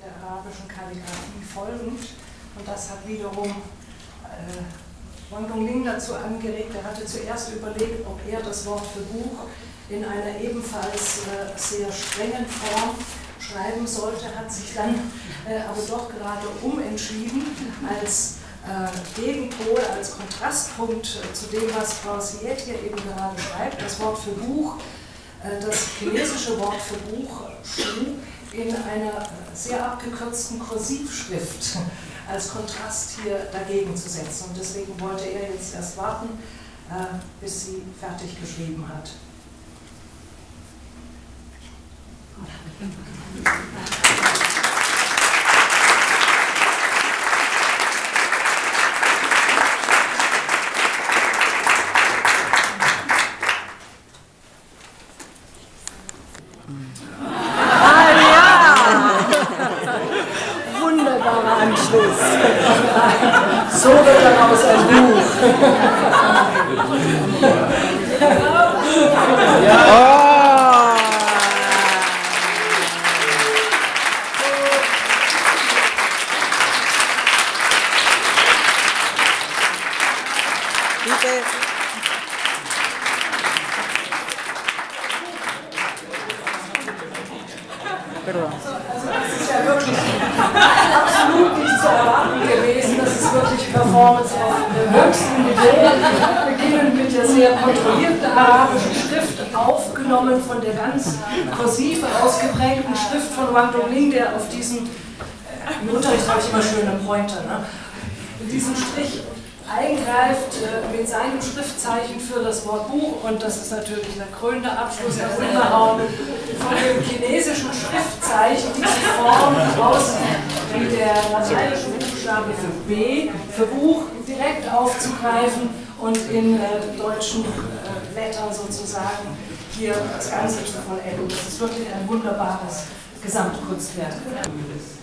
der arabischen Kalligraphie folgend. Und das hat wiederum Wang Dongling dazu angeregt. Er hatte zuerst überlegt, ob er das Wort für Buch in einer ebenfalls sehr strengen Form schreiben sollte, hat sich dann aber doch gerade umentschieden als Gegenpol, als Kontrastpunkt zu dem, was Frau Siet hier eben gerade schreibt. Das Wort für Buch, das chinesische Wort für Buch schlug in einer sehr abgekürzten Kursivschrift als Kontrast hier dagegen zu setzen. Und deswegen wollte er jetzt erst warten, bis sie fertig geschrieben hat. Wunderbarer Anschluss. So wird daraus ein Buch. Also das ist ja wirklich absolut nicht zu erwarten gewesen. Das ist wirklich Performance auf dem höchsten Niveau. Beginnend mit der sehr kontrollierten arabischen Schrift, aufgenommen von der ganz kursiv ausgeprägten Schrift von Wang Dongling, der auf diesen, im Unterricht habe ich immer schöne Pointer, ne? In diesen Strich eingreift mit seinem Schriftzeichen für das Wort Buch, und das ist natürlich der krönende Abschluss, der Wunderraum von dem chinesischen Schriftzeichen, diese Form aus wie der lateinische Buchstabe für B, für Buch, direkt aufzugreifen und in deutschen Lettern sozusagen hier das Ganze zu vollenden. Das ist wirklich ein wunderbares Gesamtkunstwerk.